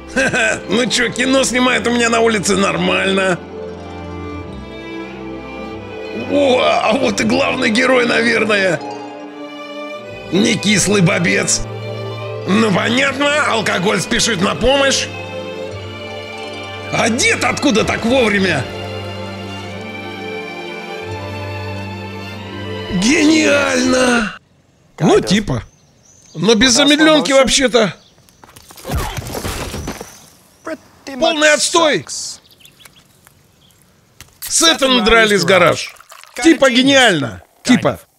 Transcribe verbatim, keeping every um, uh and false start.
Ха-ха, ну чё, кино снимает у меня на улице нормально. О, а вот и главный герой, наверное. Не кислый бобец. Ну понятно, алкоголь спешит на помощь. А дед откуда так вовремя? Гениально! Ну типа. Но без замедленки вообще-то. Полный отстой. С этим дрались гараж. Типа гениально. Типа.